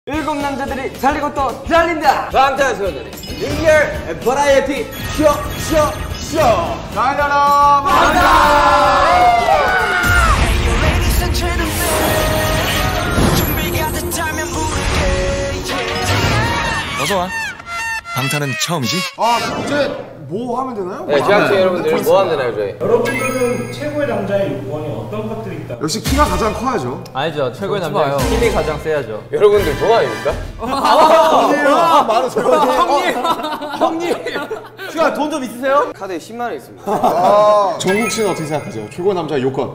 일곱 남자들이 살리고 또 잘린다. 방탄소년단의 리얼 버라이어티 쇼 달려라 방탄. 어서와. 방탄은 처음이지? 아, 이제 뭐 하면 되나요? 네, 제작진 여러분들 뭐 하면 되나요, 저희? 여러분들은 최고의 남자의 요건이 어떤 것들이 있다? 역시 키가 가장 커야죠. 아니죠. 최고의 남자 힘이 가장 세야죠. 여러분들 뭐 아닙니까? 형님. 슈가 돈 좀 있으세요? 카드에 10만 원 있습니다. 정국 씨는 어떻게 생각하세요? 최고 남자의 요건.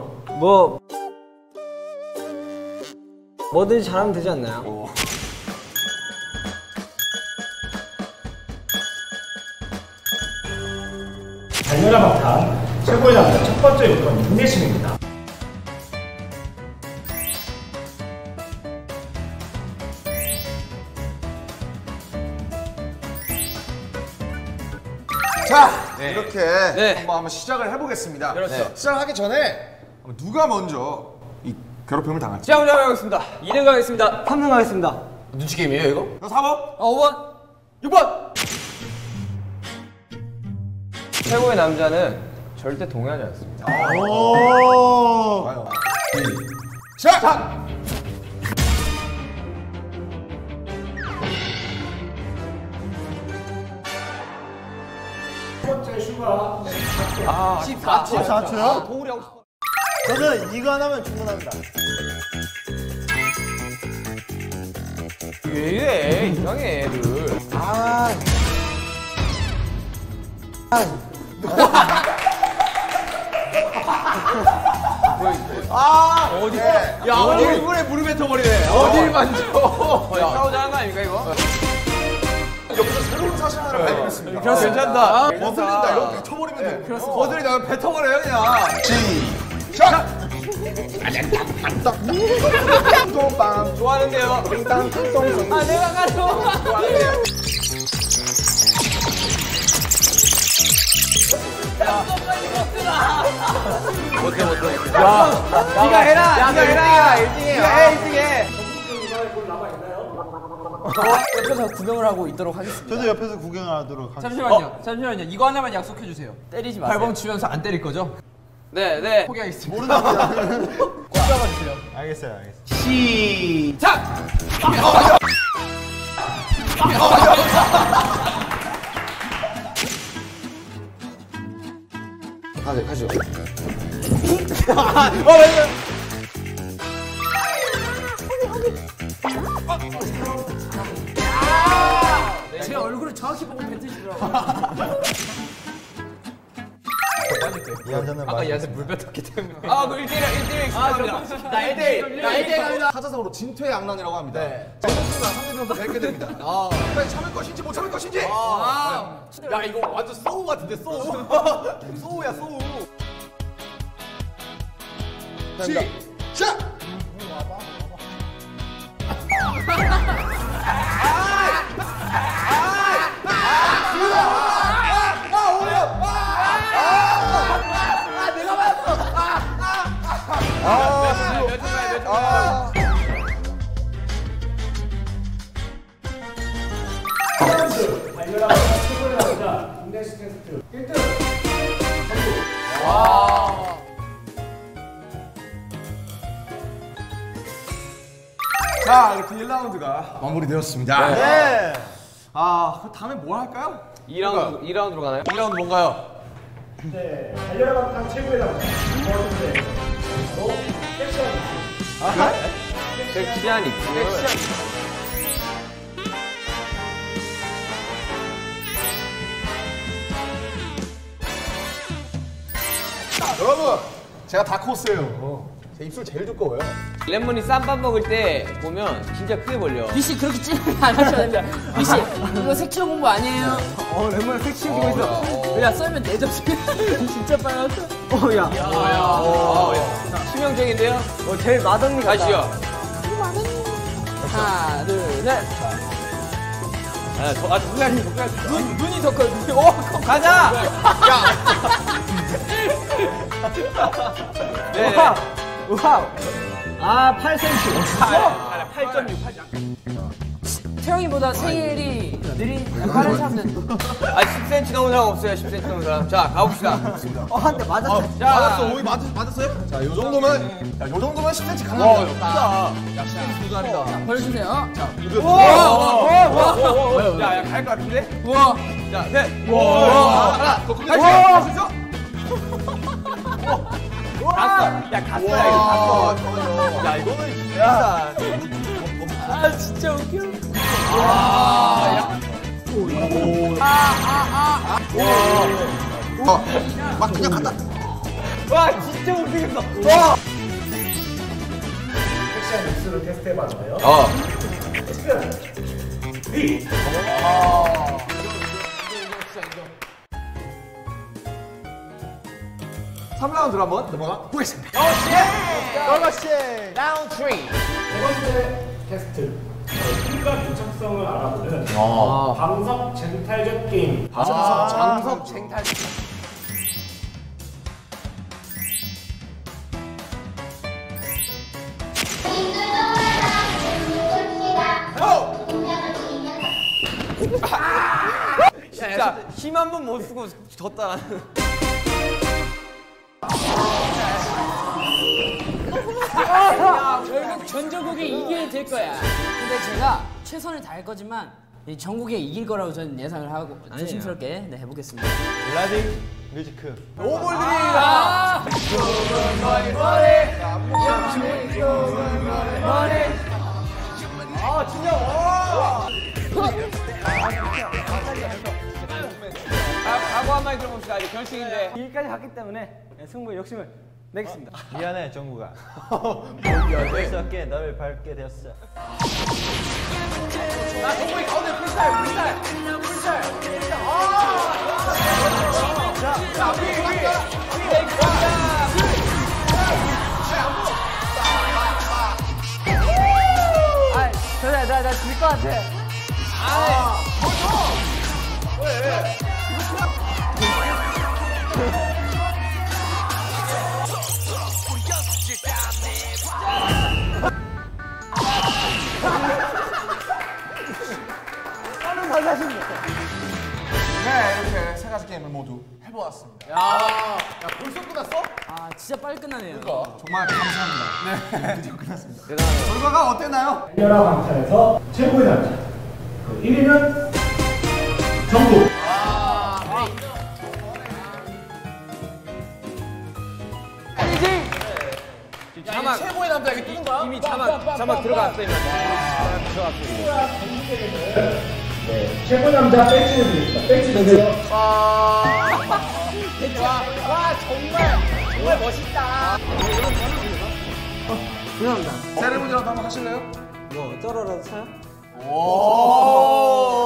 뭐든지 잘하면 되지 않나요? 달려라 방탄 최고의 남자 첫 번째 요건 인내심입니다. 자, 이렇게 한번 시작을 해보겠습니다. 그렇죠. 시작하기 전에 누가 먼저 이 괴롭힘을 당할지. 자, 먼저 가겠습니다. 2등 가겠습니다. 3등 가겠습니다. 눈치 게임이에요, 이거? 4번. 5번. 6번! 최고의 남자는 절대 동의하지 않습니다. 좋아요. 시작! 첫 번째 슈가 14초요? 동물이 하고 싶어. 저는 이거 하나면 충분합니다. 왜 이래? 이상해, 애들. 야, 얼굴에 물을 뱉어버리네. 어딜 만져? 싸우자는 거 아닙니까, 이거? 여기서 새로운 사실 하나를 발견했습니다. 괜찮다. 거슬린다. 이거 뱉어버리면 되는 거. 어딜이 나를 뱉어버려요, 그냥. 시작! 좋아하는데요. 아, 내가 가져. 좋아하는데요. 못해. 네가 해라. 네가 해라. 1등해. 1등해. 옆에서 구경을 하고 있도록 하겠습니다. 저도 옆에서 구경하도록 하겠습니다. 잠시만요. 이거 하나만 약속해 주세요. 때리지 마세요. 발봉 치면서 안 때릴 거죠? 네. 포기하겠습니다. 모른답니다. 꼭 잡아주세요. 알겠어요. 시작! 가죠. 제 얼굴을 정확히 보고 뱉으시더라고요. 이 남자는 아까 얘한테 물 뱉었기 때문에. 그 1대1 익숙합니다. 나 1대1 갑니다. 타자성으로 진퇴의 양난이라고 합니다. 정국씨가 상대편도 뵙게 됩니다. 빨리 참을 것인지 못 참을 것인지. 야, 이거 완전 소우 같은데, 소우. 소우야, 소우. 시작! 달려라 방탄 최고의 남자 인내심 테스트 1등. 자, 이렇게 1라운드가 마무리되었습니다. 네. 그 다음에 뭘 할까요? 2라운드로 가나요? 2라운드 뭔가요? 네, 달려라 방탄 최고의 남자 두 번째 바로 섹시한 섹시한 입술. 여러분, 제가 다크호스예요. 제 입술 제일 두꺼워요. 레몬이 쌈밥 먹을 때 보면 진짜 크게 벌려. 미씨 그렇게 찌르면 안 하셔야 됩니다. 미씨 이거 색칠 공부 아니에요. 레몬을 섹시해지고 있어. 야 썰면 내 접시 진짜 빨갛다. 치명적인데요? 제일 맛없는 거. 다시요. 하나 둘 셋. 눈이 더 커요. 눈이. 가자. 네. 우와. 8cm. 태영이보다 생일이 느린 빠른 사람들. 아 10cm 넘은 사람 없어요. 10cm 넘은 사람. 자 가봅시다. 한 대 맞았어. 맞았어. 오이 맞았어요? 자, 요 정도면 10cm 강합니다. 야 10cm 도전합니다. 보여주세요. 야야 갈 것 같은데? 우와. 자 셋. 하나, 더 크게 할수 있어? 갔어. 야 갔어. 야 이거 갔어. 야 이거는 진짜. 아 진짜 웃겨. 막 그냥 갔다. 와 진짜 웃기겠어. 와. 섹시한 입술을 테스트해봤는데요. 지금 위. 3라운드로 한번 넘어가 보겠습니다. 세 번째 테스트. 힘과 민첩성을 알아보는 방석 쟁탈전 게임. 장석 쟁탈. 진짜 힘 한 번 못 쓰고 졌다. 결국 전조국이 이겨야 될 거야. 근데 제가 최선을 다할 거지만 이 전국에 이길 거라고 저는 예상을 하고 조심스럽게 네, 해보겠습니다. 라디 뮤지크. 오볼들이다. 아 진짜 와. 각오 한 마디 들어봅시다. 이제 결승인데. 여기까지 갔기 때문에 승부의 욕심을 내겠습니다. 미안해 정국아. 어쩔 수 없게 너를 밟게 되었어. 나 동물이 가운데 풀살. 자, 나질 것 같아. 네, 이렇게 세 가지 게임을 모두 해보았습니다. 야, 벌써 끝났어? 아 진짜 빨리 끝나네요. 정말 감사합니다. 네, 드디어 끝났습니다. 결과가 어땠나요? 달려라 방탄에서 최고의 남자. 그 1위는 정국. 자막 최고의 남자 이게 뜬 거야? 이미 자막 들어갔어 이미. 네, 최고의 남자 배지를 드립니다. 배지 주세요. 와 정말 멋있다. 세레모니라도 한번 하실래요? 뭐 쩔어라도 차요? 오.